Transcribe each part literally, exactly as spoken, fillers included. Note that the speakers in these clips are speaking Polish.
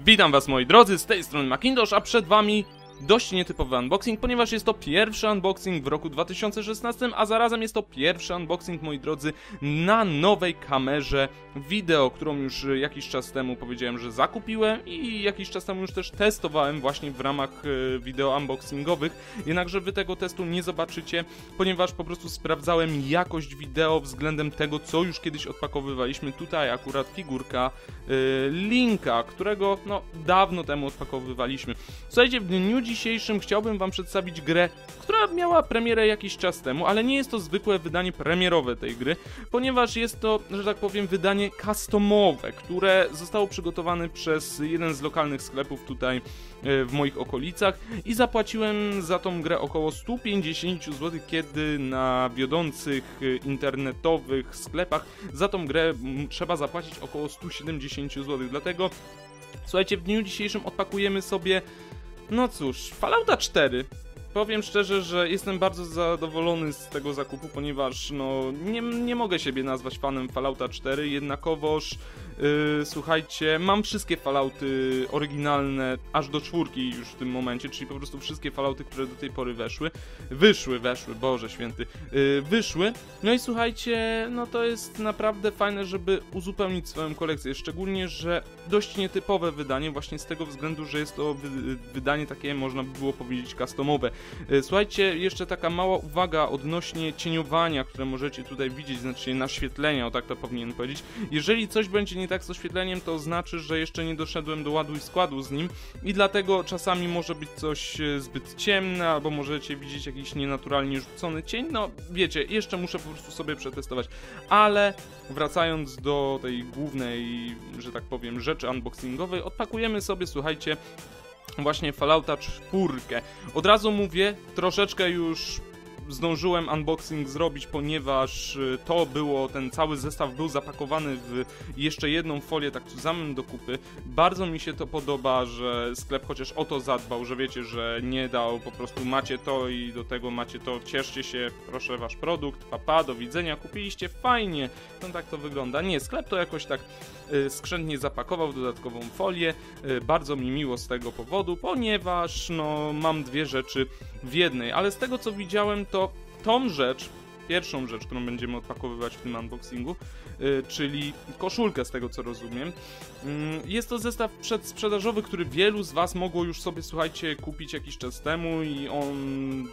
Witam was moi drodzy, z tej strony Macintosh, a przed wami dość nietypowy unboxing, ponieważ jest to pierwszy unboxing w roku dwa tysiące szesnastym, a zarazem jest to pierwszy unboxing, moi drodzy, na nowej kamerze wideo, którą już jakiś czas temu powiedziałem, że zakupiłem i jakiś czas temu już też testowałem właśnie w ramach wideo unboxingowych, jednakże wy tego testu nie zobaczycie, ponieważ po prostu sprawdzałem jakość wideo względem tego, co już kiedyś odpakowywaliśmy. Tutaj akurat figurka yy, Linka, którego no dawno temu odpakowywaliśmy. Słuchajcie, w dniu dzisiejszym chciałbym wam przedstawić grę, która miała premierę jakiś czas temu, ale nie jest to zwykłe wydanie premierowe tej gry, ponieważ jest to, że tak powiem, wydanie customowe, które zostało przygotowane przez jeden z lokalnych sklepów tutaj w moich okolicach i zapłaciłem za tą grę około sto pięćdziesiąt złotych, kiedy na wiodących internetowych sklepach za tą grę trzeba zapłacić około sto siedemdziesiąt złotych, dlatego słuchajcie, w dniu dzisiejszym odpakujemy sobie, no cóż, Fallouta cztery. Powiem szczerze, że jestem bardzo zadowolony z tego zakupu, ponieważ no nie, nie mogę siebie nazwać fanem Fallouta cztery, jednakowoż yy, słuchajcie, mam wszystkie Fallouty oryginalne aż do czwórki już w tym momencie, czyli po prostu wszystkie Fallouty, które do tej pory weszły, wyszły, weszły, Boże Święty, yy, wyszły, no i słuchajcie, no to jest naprawdę fajne, żeby uzupełnić swoją kolekcję, szczególnie, że dość nietypowe wydanie, właśnie z tego względu, że jest to wy wydanie takie, można by było powiedzieć, customowe. Słuchajcie, jeszcze taka mała uwaga odnośnie cieniowania, które możecie tutaj widzieć, znaczy naświetlenia, o tak to powinienem powiedzieć. Jeżeli coś będzie nie tak z oświetleniem, to znaczy, że jeszcze nie doszedłem do ładu i składu z nim i dlatego czasami może być coś zbyt ciemne, albo możecie widzieć jakiś nienaturalnie rzucony cień, no wiecie, jeszcze muszę po prostu sobie przetestować, ale wracając do tej głównej, że tak powiem, rzeczy unboxingowej, odpakujemy sobie, słuchajcie, właśnie Fallouta cztery. Od razu mówię, troszeczkę już zdążyłem unboxing zrobić, ponieważ to było, ten cały zestaw był zapakowany w jeszcze jedną folię, tak zamem do kupy. Bardzo mi się to podoba, że sklep chociaż o to zadbał, że wiecie, że nie dał, po prostu macie to i do tego macie to, cieszcie się, proszę wasz produkt, papa, do widzenia, kupiliście, fajnie, no tak to wygląda. Nie, sklep to jakoś tak y, skrzętnie zapakował w dodatkową folię, y, bardzo mi miło z tego powodu, ponieważ no mam dwie rzeczy w jednej, ale z tego co widziałem, to tą rzecz, pierwszą rzecz, którą będziemy odpakowywać w tym unboxingu, yy, czyli koszulkę, z tego co rozumiem. Yy, jest to zestaw przedsprzedażowy, który wielu z was mogło już sobie, słuchajcie, kupić jakiś czas temu i on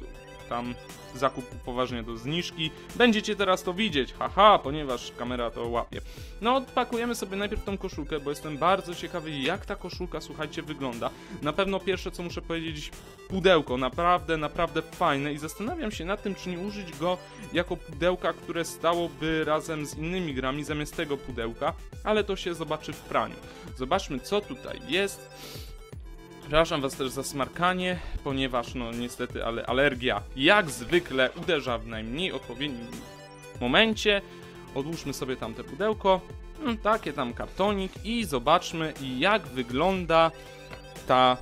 tam zakup poważnie do zniżki. Będziecie teraz to widzieć, haha, ponieważ kamera to łapie. No, odpakujemy sobie najpierw tą koszulkę, bo jestem bardzo ciekawy, jak ta koszulka, słuchajcie, wygląda. Na pewno pierwsze, co muszę powiedzieć, pudełko, naprawdę, naprawdę fajne i zastanawiam się nad tym, czy nie użyć go jako pudełka, które stałoby razem z innymi grami zamiast tego pudełka, ale to się zobaczy w praniu. Zobaczmy, co tutaj jest. Przepraszam was też za smarkanie, ponieważ no niestety, ale alergia jak zwykle uderza w najmniej odpowiednim momencie. Odłóżmy sobie tam te pudełko, hmm, takie tam kartonik i zobaczmy, jak wygląda ta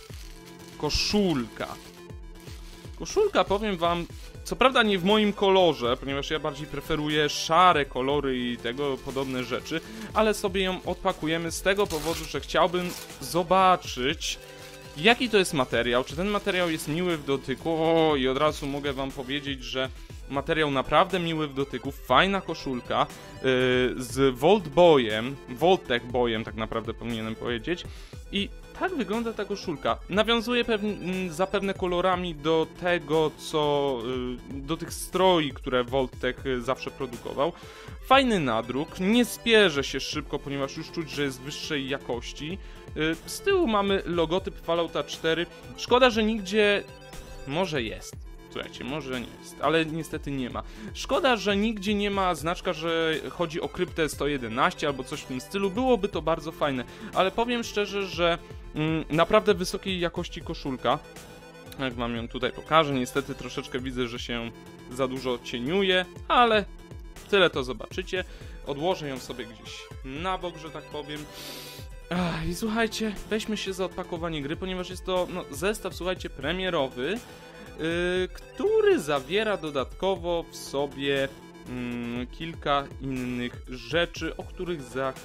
koszulka. Koszulka, powiem wam, co prawda nie w moim kolorze, ponieważ ja bardziej preferuję szare kolory i tego podobne rzeczy, ale sobie ją odpakujemy z tego powodu, że chciałbym zobaczyć, jaki to jest materiał, czy ten materiał jest miły w dotyku. O, i od razu mogę wam powiedzieć, że materiał naprawdę miły w dotyku, fajna koszulka yy, z Volt Boyem, Voltech Boyem tak naprawdę powinienem powiedzieć i tak wygląda ta koszulka. Nawiązuje pewne, zapewne kolorami do tego, co yy, do tych stroi, które Voltech zawsze produkował. Fajny nadruk, nie spierze się szybko, ponieważ już czuć, że jest wyższej jakości. Yy, z tyłu mamy logotyp Fallouta cztery. Szkoda, że nigdzie, może jest. Słuchajcie, może nie jest, ale niestety nie ma. Szkoda, że nigdzie nie ma znaczka, że chodzi o kryptę sto jedenaście albo coś w tym stylu. Byłoby to bardzo fajne, ale powiem szczerze, że mm, naprawdę wysokiej jakości koszulka. Jak wam ją tutaj pokażę, niestety troszeczkę widzę, że się za dużo cieniuje, ale tyle to zobaczycie. Odłożę ją sobie gdzieś na bok, że tak powiem. Ach, i słuchajcie, weźmy się za odpakowanie gry, ponieważ jest to no, zestaw, słuchajcie, premierowy, Yy, który zawiera dodatkowo w sobie yy, kilka innych rzeczy, o których za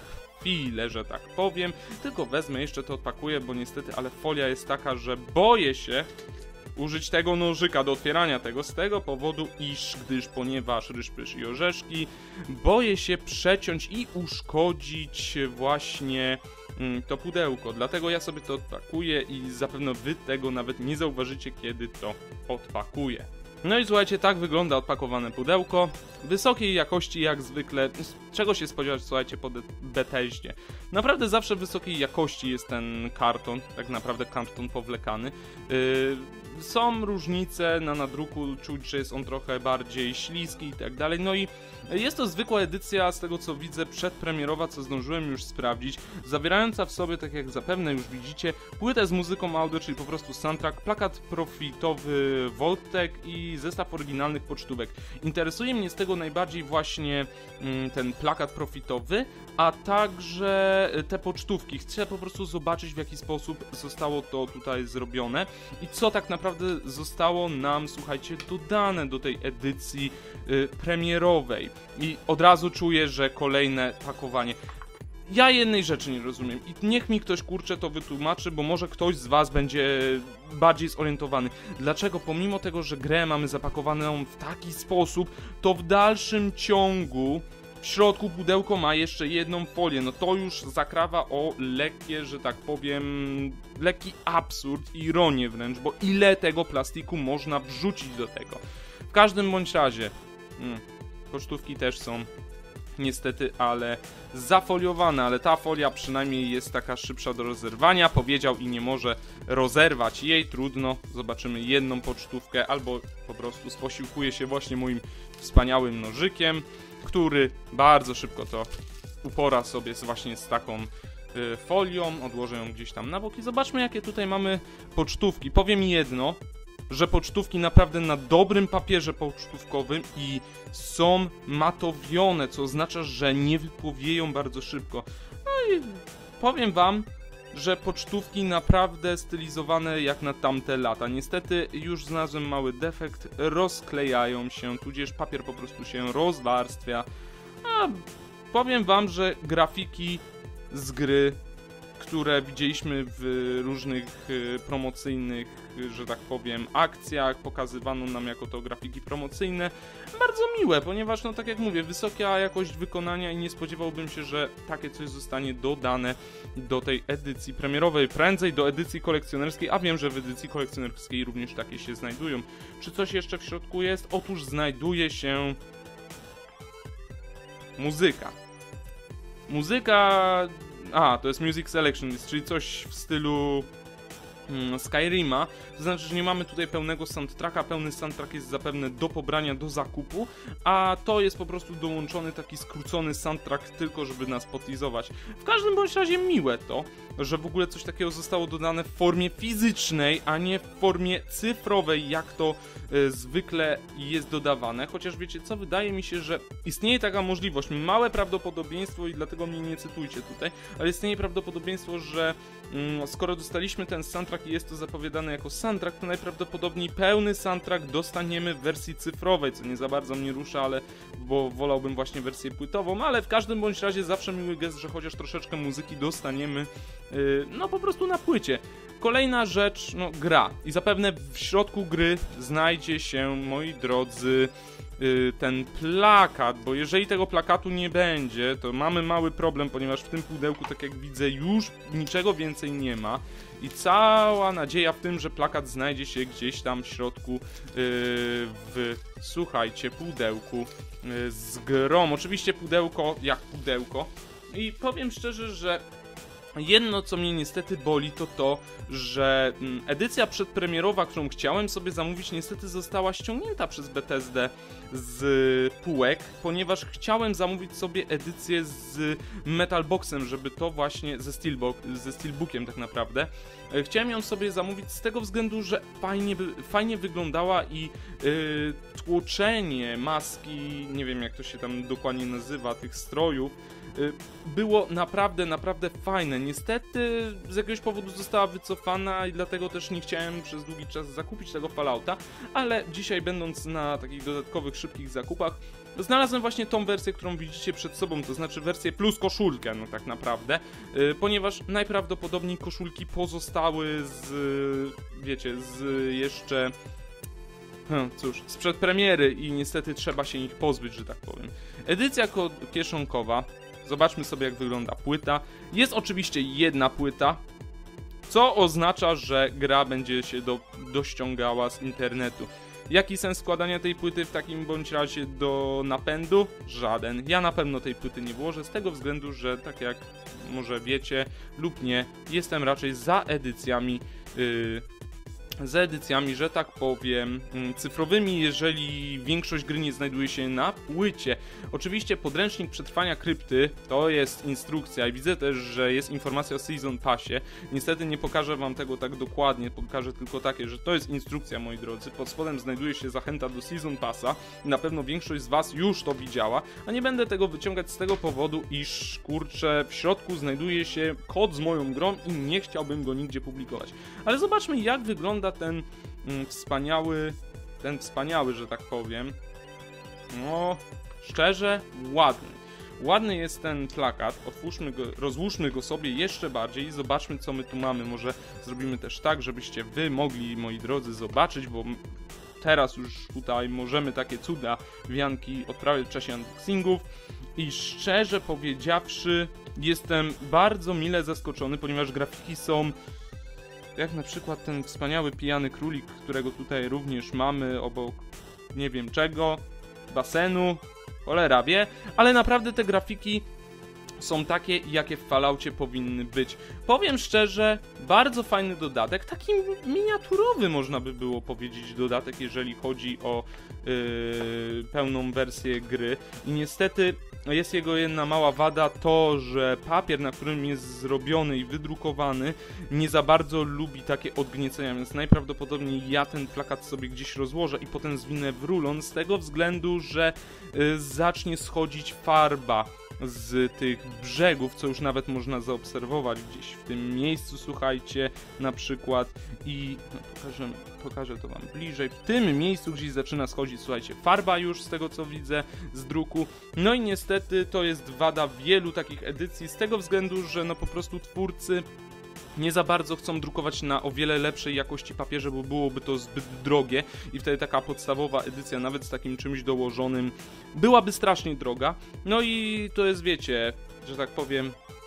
chwilę, że tak powiem. Tylko wezmę, jeszcze to odpakuję, bo niestety, ale folia jest taka, że boję się użyć tego nożyka do otwierania tego z tego powodu, iż gdyż ponieważ ryż, pysz i orzeszki, boję się przeciąć i uszkodzić właśnie mm, to pudełko. Dlatego ja sobie to odpakuję i zapewne wy tego nawet nie zauważycie, kiedy to odpakuję. No i słuchajcie, tak wygląda odpakowane pudełko. Wysokiej jakości jak zwykle. Czego się spodziewać, słuchajcie, po Bethesdzie. Naprawdę zawsze wysokiej jakości jest ten karton, tak naprawdę karton powlekany. Yy, są różnice na nadruku, czuć, że jest on trochę bardziej śliski i tak dalej. No i jest to zwykła edycja, z tego co widzę, przedpremierowa, co zdążyłem już sprawdzić, zawierająca w sobie, tak jak zapewne już widzicie, płytę z muzyką audio, czyli po prostu soundtrack, plakat profitowy Voltec i zestaw oryginalnych pocztówek. Interesuje mnie z tego najbardziej właśnie mm, ten plakat profitowy, a także te pocztówki. Chcę po prostu zobaczyć, w jaki sposób zostało to tutaj zrobione i co tak naprawdę zostało nam, słuchajcie, dodane do tej edycji y, premierowej. I od razu czuję, że kolejne pakowanie. Ja jednej rzeczy nie rozumiem i niech mi ktoś, kurczę, to wytłumaczy, bo może ktoś z was będzie bardziej zorientowany. Dlaczego pomimo tego, że grę mamy zapakowaną w taki sposób, to w dalszym ciągu w środku pudełko ma jeszcze jedną folię? No to już zakrawa o lekkie, że tak powiem, lekki absurd, ironię wręcz, bo ile tego plastiku można wrzucić do tego? W każdym bądź razie, hmm, pocztówki też są niestety, ale zafoliowane, ale ta folia przynajmniej jest taka szybsza do rozerwania. Powiedział i nie może rozerwać jej, trudno. Zobaczymy jedną pocztówkę, albo po prostu sposiłkuje się właśnie moim wspaniałym nożykiem, który bardzo szybko to upora sobie z, właśnie z taką y, folią. Odłożę ją gdzieś tam na bok i zobaczmy, jakie tutaj mamy pocztówki. Powiem jedno, że pocztówki naprawdę na dobrym papierze pocztówkowym i są matowione, co oznacza, że nie wypłowieją bardzo szybko. No i powiem wam, że pocztówki naprawdę stylizowane jak na tamte lata. Niestety już znalazłem mały defekt, rozklejają się, tudzież papier po prostu się rozwarstwia. A powiem wam, że grafiki z gry, które widzieliśmy w różnych y, promocyjnych, y, że tak powiem, akcjach, pokazywano nam jako to grafiki promocyjne, bardzo miłe, ponieważ, no tak jak mówię, wysoka jakość wykonania i nie spodziewałbym się, że takie coś zostanie dodane do tej edycji premierowej, prędzej do edycji kolekcjonerskiej, a wiem, że w edycji kolekcjonerskiej również takie się znajdują. Czy coś jeszcze w środku jest? Otóż znajduje się muzyka. Muzyka... A, to jest Music Selection, czyli coś w stylu mm, Skyrima. To znaczy, że nie mamy tutaj pełnego soundtracka. Pełny soundtrack jest zapewne do pobrania, do zakupu, a to jest po prostu dołączony taki skrócony soundtrack tylko, żeby nas potizować. W każdym bądź razie miłe to, że w ogóle coś takiego zostało dodane w formie fizycznej, a nie w formie cyfrowej, jak to y, zwykle jest dodawane. Chociaż wiecie co, wydaje mi się, że istnieje taka możliwość, małe prawdopodobieństwo i dlatego mnie nie cytujcie tutaj, ale istnieje prawdopodobieństwo, że mm, skoro dostaliśmy ten soundtrack i jest to zapowiadane jako soundtrack, to najprawdopodobniej pełny soundtrack dostaniemy w wersji cyfrowej, co nie za bardzo mnie rusza, ale bo wolałbym właśnie wersję płytową, ale w każdym bądź razie zawsze miły gest, że chociaż troszeczkę muzyki dostaniemy yy, no po prostu na płycie. Kolejna rzecz, no gra. I zapewne w środku gry znajdzie się, moi drodzy, yy, ten plakat, bo jeżeli tego plakatu nie będzie, to mamy mały problem, ponieważ w tym pudełku, tak jak widzę, już niczego więcej nie ma. I cała nadzieja w tym, że plakat znajdzie się gdzieś tam w środku yy, w, słuchajcie, pudełku yy, z grą. Oczywiście pudełko jak pudełko. I powiem szczerze, że jedno, co mnie niestety boli, to to, że edycja przedpremierowa, którą chciałem sobie zamówić, niestety została ściągnięta przez Bethesdę z półek, ponieważ chciałem zamówić sobie edycję z Metalboxem, żeby to właśnie ze, Steelbook, ze Steelbookiem tak naprawdę. Chciałem ją sobie zamówić z tego względu, że fajnie, by, fajnie wyglądała i yy, stłoczenie maski, nie wiem jak to się tam dokładnie nazywa, tych strojów, było naprawdę, naprawdę fajne. Niestety z jakiegoś powodu została wycofana i dlatego też nie chciałem przez długi czas zakupić tego Fallouta, ale dzisiaj, będąc na takich dodatkowych, szybkich zakupach, znalazłem właśnie tą wersję, którą widzicie przed sobą, to znaczy wersję plus koszulkę, no tak naprawdę, yy, ponieważ najprawdopodobniej koszulki pozostały z, wiecie, z jeszcze... Hmm, cóż, sprzed premiery i niestety trzeba się ich pozbyć, że tak powiem. Edycja kieszonkowa. Zobaczmy sobie, jak wygląda płyta. Jest oczywiście jedna płyta, co oznacza, że gra będzie się do, dościągała z internetu. Jaki sens składania tej płyty w takim bądź razie do napędu? Żaden. Ja na pewno tej płyty nie włożę z tego względu, że tak jak może wiecie lub nie, jestem raczej za edycjami yy, z edycjami, że tak powiem, cyfrowymi, jeżeli większość gry nie znajduje się na płycie. Oczywiście podręcznik przetrwania krypty to jest instrukcja i widzę też, że jest informacja o Season Passie. Niestety nie pokażę wam tego tak dokładnie, pokażę tylko takie, że to jest instrukcja, moi drodzy. Pod spodem znajduje się zachęta do Season Passa i na pewno większość z was już to widziała, a nie będę tego wyciągać z tego powodu, iż kurczę, w środku znajduje się kod z moją grą i nie chciałbym go nigdzie publikować. Ale zobaczmy, jak wygląda ten mm, wspaniały, ten wspaniały, że tak powiem, no, szczerze, ładny. Ładny jest ten plakat, otwórzmy go, rozłóżmy go sobie jeszcze bardziej i zobaczmy, co my tu mamy. Może zrobimy też tak, żebyście wy mogli, moi drodzy, zobaczyć, bo teraz już tutaj możemy takie cuda wianki odprawiać w czasie unboxingów i szczerze powiedziawszy, jestem bardzo mile zaskoczony, ponieważ grafiki są jak na przykład ten wspaniały pijany królik, którego tutaj również mamy obok nie wiem czego, basenu, cholera wie, ale naprawdę te grafiki są takie, jakie w Falloutie powinny być. Powiem szczerze, bardzo fajny dodatek, taki miniaturowy można by było powiedzieć dodatek, jeżeli chodzi o yy, pełną wersję gry. I niestety jest jego jedna mała wada, to, że papier, na którym jest zrobiony i wydrukowany, nie za bardzo lubi takie odgniecenia, więc najprawdopodobniej ja ten plakat sobie gdzieś rozłożę i potem zwinę w rulon, z tego względu, że yy, zacznie schodzić farba z tych brzegów, co już nawet można zaobserwować gdzieś w tym miejscu, słuchajcie, na przykład i no, pokażę, pokażę to wam bliżej, w tym miejscu gdzieś zaczyna schodzić, słuchajcie, farba już z tego co widzę z druku, no i niestety to jest wada wielu takich edycji, z tego względu, że no po prostu twórcy nie za bardzo chcą drukować na o wiele lepszej jakości papierze, bo byłoby to zbyt drogie i wtedy taka podstawowa edycja, nawet z takim czymś dołożonym, byłaby strasznie droga. No i to jest, wiecie, że tak powiem,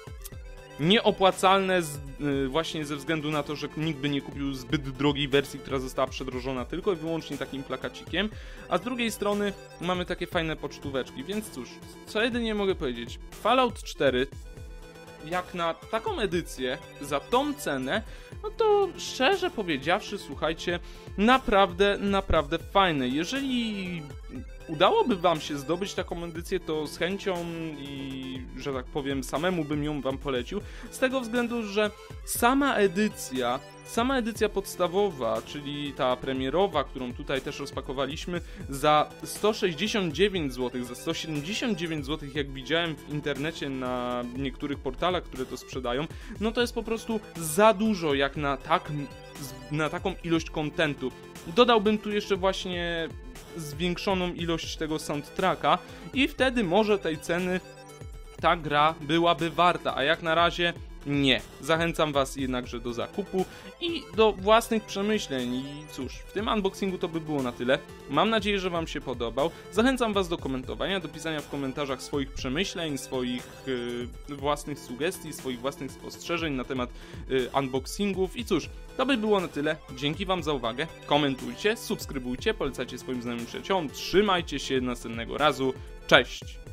nieopłacalne z, yy, właśnie ze względu na to, że nikt by nie kupił zbyt drogiej wersji, która została przedrożona tylko i wyłącznie takim plakacikiem, a z drugiej strony mamy takie fajne pocztóweczki, więc cóż, co jedynie mogę powiedzieć, Fallout cztery jak na taką edycję, za tą cenę, no to szczerze powiedziawszy, słuchajcie, naprawdę, naprawdę fajne. Jeżeli udałoby wam się zdobyć taką edycję, to z chęcią i, że tak powiem, samemu bym ją wam polecił, z tego względu, że sama edycja, sama edycja podstawowa, czyli ta premierowa, którą tutaj też rozpakowaliśmy, za sto sześćdziesiąt dziewięć złotych, za sto siedemdziesiąt dziewięć złotych, jak widziałem w internecie na niektórych portalach, które to sprzedają, no to jest po prostu za dużo jak na, tak, na taką ilość kontentu. Dodałbym tu jeszcze właśnie zwiększoną ilość tego soundtracka i wtedy może tej ceny ta gra byłaby warta, a jak na razie nie. Zachęcam was jednakże do zakupu i do własnych przemyśleń i cóż, w tym unboxingu to by było na tyle. Mam nadzieję, że wam się podobał. Zachęcam was do komentowania, do pisania w komentarzach swoich przemyśleń, swoich yy, własnych sugestii, swoich własnych spostrzeżeń na temat yy, unboxingów i cóż, to by było na tyle. Dzięki wam za uwagę. Komentujcie, subskrybujcie, polecajcie swoim znajomym przyjaciołom. Trzymajcie się, następnego razu. Cześć!